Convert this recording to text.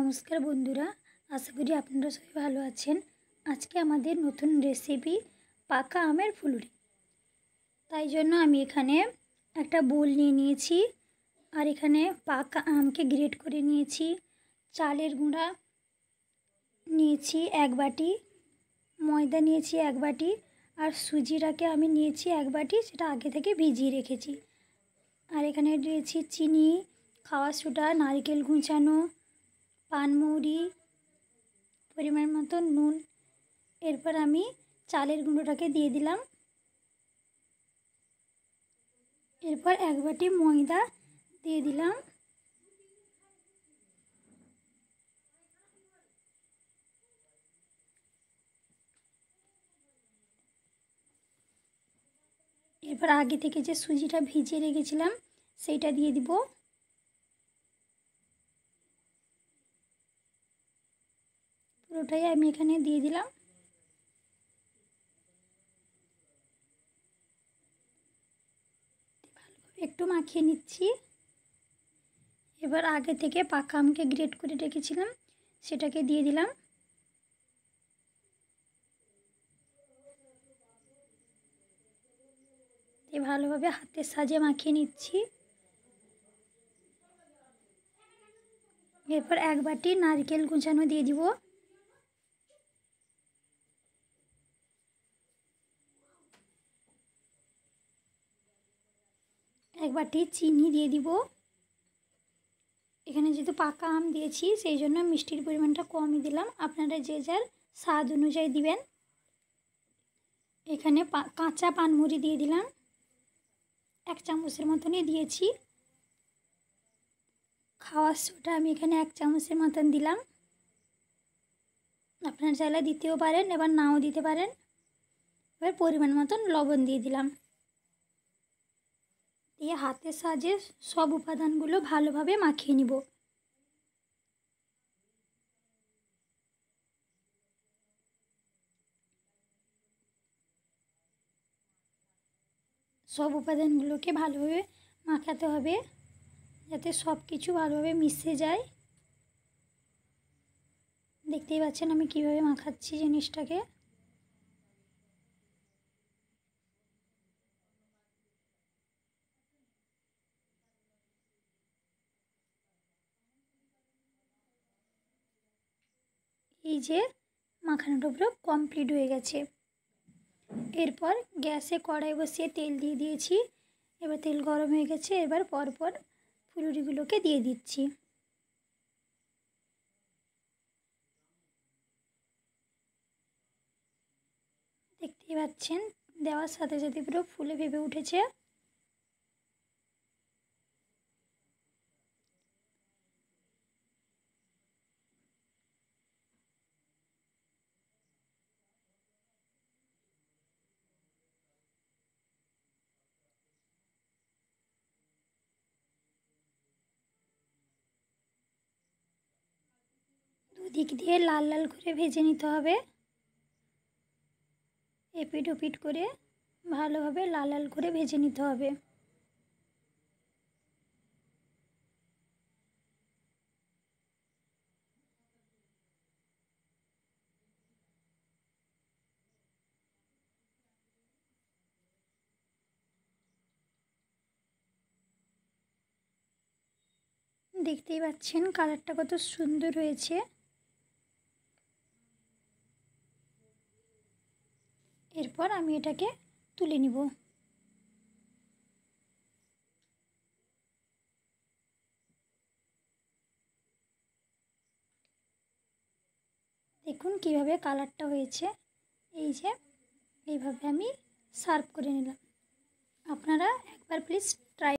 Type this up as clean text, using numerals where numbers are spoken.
नमस्कार बंधुरा आशा करी आपनारा सबाई भालो आछेन। आज के आमादेर नतून रेसिपि पाका आमेर फुलुरी। ताई जोन्नो आमी एखाने एकटा बोल निये नियेछि और एखाने पाका आमके ग्रेट करे नियेछि। चालेर गुঁড়া नियेछि एक बाटी, मयदा नियेछि एक बाटी और सुजिटाके आमी नियेछि एक बाटी, सेटा आगे थेके भिजिए रेखेछि। और एखाने दियेछि चिनी, खावा सोडा, नारिकेल कुचानो, पानमौरी, परिमाण मतो नुन। एरपर आमी चालेर गुঁড়োटाके दिए दिलाम। एरपर एक बाटी मयदा दिए दिलाम। एरपर आगे थेके जे सुजिटा भिजिए रेखेछिलाम सेटा दिए दिब। পুরোটাই আমি এখানে দিয়ে দিলাম। ভালোভাবে একটু মাখিয়ে নিচ্ছি। এবার আগে থেকে পাকা আমকে গ্রেট করে রেখেছিলাম সেটাকে দিয়ে দিলাম। ভালোভাবে হাতের সাহায্যে মাখিয়ে নিচ্ছি। এরপর এক বাটি নারকেল কুচানো দিয়ে দিব। एक बाटी चीनी दिए দিব। এখানে যেহেতু পাকা আম দিয়েছি সেই জন্য মিষ্টির পরিমাণটা কমই দিলাম, আপনারা যে যার স্বাদ অনুযায়ী দিবেন। এখানে কাঁচা পানমুড়ি দিয়ে দিলাম, এক চামচের মতনই দিয়েছি। খাওয়ার সোডা আমি এখানে এক চামচের মতন দিলাম, আপনারা চাইলে দিতেও পারেন এবার নাও দিতে পারেন। এবার পরিমাণ মতন লবণ দিয়ে দিলাম। দিয়ে হাতের সাহায্যে সব উপাদানগুলো ভালোভাবে মাখিয়ে নিব। সব উপাদানগুলোকে ভালোভাবে মাখাতে হবে যাতে সব কিছু ভালোভাবে মিশে যায়। দেখতেই পাচ্ছেন আমি কিভাবে মাখাচ্ছি জিনিসটাকে। এই যে মাখানোটা পুরো কমপ্লিট হয়ে গেছে। এরপর গ্যাসে কড়াই বসিয়ে তেল দিয়ে দিয়েছি। এবার তেল গরম হয়ে গেছে, এবার পরপর ফুলুরিগুলোকে দিয়ে দিচ্ছি। দেখতেই পাচ্ছেন দেওয়ার সাথে সাথে পুরো ফুলে ভেপে উঠেছে। দুদিক দিয়ে লাল লাল করে ভেজে নিতে হবে। এপিট ওপিট করে ভালোভাবে লাল লাল করে ভেজে নিতে হবে। দেখতেই পাচ্ছেন কালারটা কত সুন্দর হয়েছে। এরপর আমি এটাকে তুলে নিব। দেখুন কিভাবে কালারটা হয়েছে। এই যে এইভাবে আমি সার্ভ করে নিলাম। আপনারা একবার প্লিজ